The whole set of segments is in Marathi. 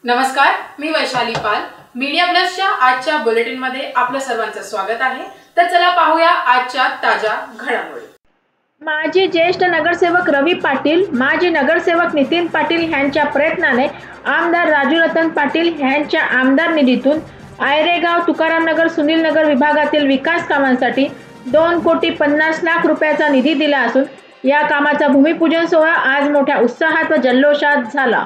नमस्कार, मी वैशाली पाल. मीडिया प्लसच्या आजच्या बुलेटिन मध्ये आपलं सर्वांचं स्वागत आहे. तर चला पाहूया आजच्या ताज्या घडामोडी. माजी ज्येष्ठ नगरसेवक रवी पाटील, माजी नगरसेवक नितीन पाटील यांच्या प्रयत्नाने आमदार राजू रतन पाटील यांच्या आमदार निधीतून आयरेगाव, तुकारामनगर, सुनीलनगर विभागातील विकास कामांसाठी 2,50,00,000 रुपयाचा निधी दिला असून या कामाचा भूमिपूजन सोहळा आज मोठ्या उत्साहात व जल्लोषात झाला.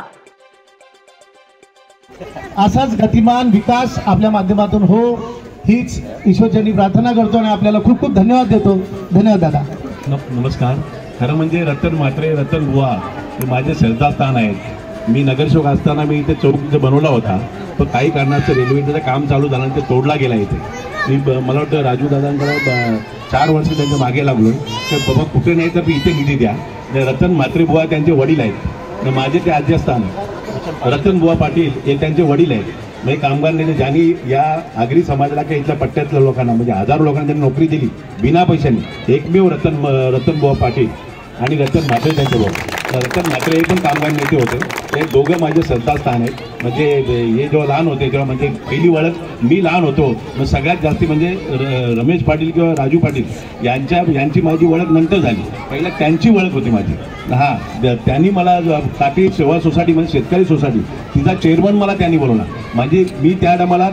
असाच गतिमान विकास आपल्या माध्यमातून हो हीच ईश्वरचरणी प्रार्थना करतो आणि आपल्याला खूप खूप धन्यवाद देतो. धन्यवाद दादा. नमस्कार. खरं म्हणजे रतन म्हात्रे, रतन बुवा हे माझे श्रद्धास्थान आहेत. मी नगरसेवक असताना मी इथे चौक इथे बनवला होता, पण काही कारणाचं रेल्वेचं काम चालू झालं ते तोडला गेला इथे. मी मला वाटतं राजू दादांकडे 4 वर्ष त्यांच्या मागे लागलो तर बाबा कुठे नाही तर इथे निधी द्या. रतन म्हात्रे बुवा त्यांचे वडील आहेत, माझे ते आद्यस्थान रतन बुवा पाटील हे त्यांचे वडील आहेत. म्हणजे कामगार नेते ज्यांनी या आगरी समाजाला काही इथल्या पट्ट्यातल्या लोकांना म्हणजे हजारो लोकांना त्यांनी नोकरी दिली बिना पैशाने. एकमेव रतन बुवा पाटील आणि रतन म्हात्रे त्यांचे भाऊ. रतन म्हात्रे हे पण कामगार नेते होते. ते दोघं माझे श्रद्धास्थान आहेत. म्हणजे हे जेव्हा लहान होते तेव्हा म्हणजे पहिली ओळख मी लहान होतो मग सगळ्यात जास्ती म्हणजे रमेश पाटील किंवा राजू पाटील यांची माझी ओळख नंतर झाली. पहिला त्यांची ओळख होती माझी. त्यांनी मला काठी सेवा सोसायटी म्हणजे शेतकरी सोसायटी तिचा चेअरमन मला त्यांनी बोलवला. म्हणजे मी त्या टायमाला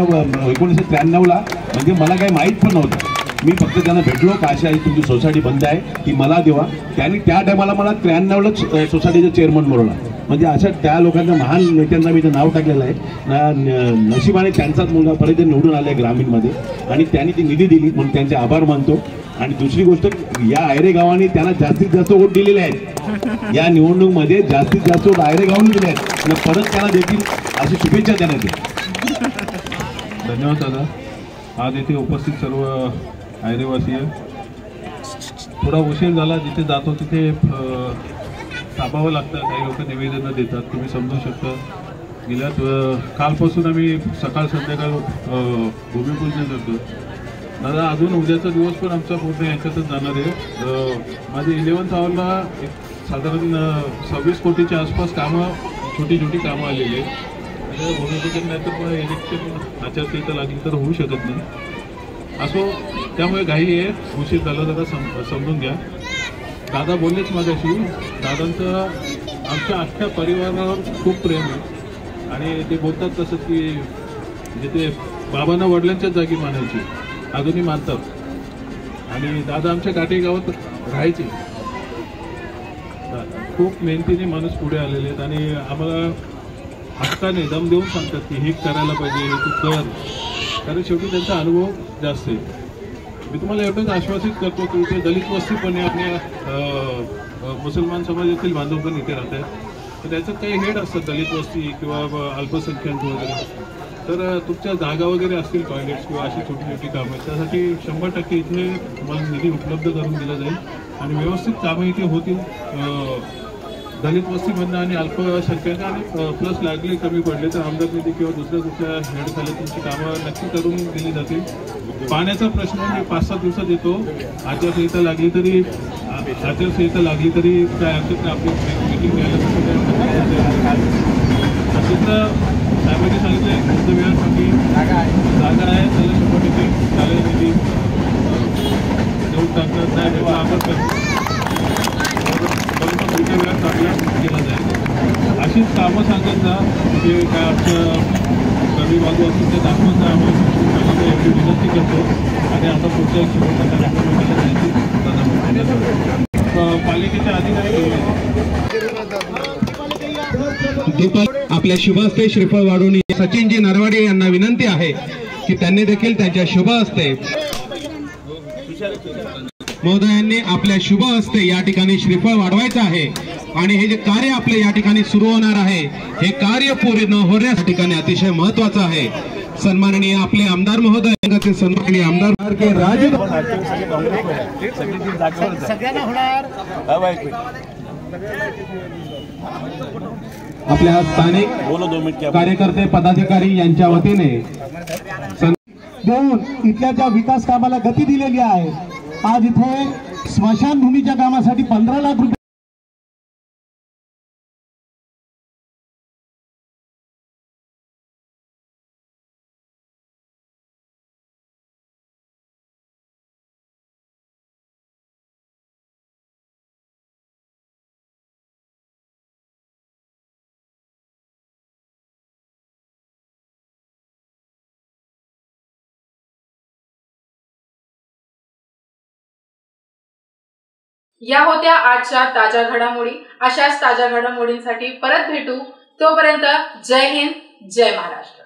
1993ला म्हणजे मला काही माहीत पण नव्हतं. मी फक्त त्यांना भेटलो का अशी तुमची सोसायटी बंद आहे ती मला देवा. त्यांनी त्या टायमाला मला 93लाच सोसायटीचं चेअरमन बोलवला. म्हणजे अशा त्या लोकांना महान नेत्यांना मी नाव टाकलेलं आहे. नशिबाने त्यांचाच मुलगा परत निवडून आला आहे ग्रामीणमध्ये आणि त्यांनी ती निधी दिली म्हणून त्यांचे आभार मानतो. आणि दुसरी गोष्ट या आयरे गावाने त्यांना जास्तीत जास्त वोट दिलेले आहेत. या निवडणूकमध्ये जास्तीत जास्त वोट आयरे गावाने दिले आहेत आणि परत त्यांना देतील अशी शुभेच्छा त्यांना देतील. धन्यवाद दादा. आज येथे उपस्थित सर्व आयरेवासीय, थोडा उशीर झाला. जिथे जातो तिथे थांबावं लागतं. काही लोक निवेदनं देतात, तुम्ही समजू शकता. गेल्या कालपासून आम्ही सकाळ संध्याकाळ भूमिपूजन करतो. दादा अजून उद्याचा दिवस पण आमचा पूर्ण याच्यातच जाणार आहे. माझे 11th आवरला साधारण 26 कोटीच्या आसपास कामं, छोटी कामं आलेली आहेत. भूमिपूजन नाही तर मग इलेक्शन आचारसंहिता लागली तर होऊ शकत नाही. असो, त्यामुळे घाई आहे, उशीर झाला दादा समजून घ्या. दादा बोललेच माझ्याशी. दादांचं आमच्या अख्ख्या परिवारावर खूप प्रेम आहे आणि ते बोलतात तसं की जिथे बाबांना वडिलांच्याच जागी मानायची अजूनही मानतात. आणि दादा आमच्या काटे गावात राहायचे. खूप मेहनतीने माणूस पुढे आलेले आहेत आणि आम्हाला हक्काने दम देऊन सांगतात की हे करायला पाहिजे, हे तू कर. कारण शेवटी त्यांचा अनुभव जास्त आहे. मी तुम्हाला एवढंच आश्वासित करतो की इथे दलित वस्ती पण आहे, आपल्या मुसलमान समाजातील बांधव पण इथे राहत आहेत. तर त्याच्यात काही हेड असतात दलित वस्ती किंवा अल्पसंख्याक वगैरे. तर तुमच्या जागा वगैरे असतील टॉयलेट्स किंवा अशी छोटी कामं आहेत त्यासाठी 100% इथे तुम्हाला निधी उपलब्ध करून दिला जाईल आणि व्यवस्थित कामं इथे होतील. दलित वस्तीमधनं आणि अल्पसंख्याक आणि प्लस लागले कमी पडले तर आमदार निधी किंवा दुसऱ्या कुठल्या हेडखाली तुमची कामं नक्की करून दिली जातील. पाण्याचा प्रश्न मी 5-7 दिवसात येतो. आचारसंहिता लागली तरी काय हरकत नाही. आपली मीटिंग घ्यायला साहेबांनी सांगितलं आहे तुमच्या वेळासाठी जागा आहे त्याला 100% चालेल निधी देऊन टाकतात. नाही तेव्हा आभार करतो. पुढच्या वेळात आपल्या केला जाईल. अशीच कामं सांगत जा. म्हणजे काय आमच्या कमी बाजू असून ते दाखवत जा. आम्ही एवढी विनंती करतो. आणि आता पुढच्या एक शेवटचा कार्यक्रम पालिकेच्या अधिकारी आपल्या शुभ हस्ते श्रीफळ वाढून सचिनजी नरवाडे यांना विनंती आहे की त्यांनी देखील त्यांच्या शुभ हस्ते महोदयांनी आपल्या शुभ हस्ते या ठिकाणी श्रीफळ वाढवायचं आहे. आणि हे जे कार्य आपले या ठिकाणी सुरू होणार आहे हे कार्य पूर्ण होण्याच्या ठिकाणी अतिशय महत्वाचं आहे. सन्माननीय आपले आमदार महोदय, सन्माननीय आमदार के राजू आपल्या स्थानिक कार्यकर्ते पदाधिकारी यांच्या वतीने देऊन इथल्या ज्या विकास कामाला गती दिलेली आहे. आज इथे स्मशानभूमीच्या कामासाठी 15 लाख रुपये या होत्या आजच्या ताज्या घडामोडी। अशाच ताज्या घडामोडींसाठी परत भेटू, तोपर्यंत जय हिंद, जय महाराष्ट्र।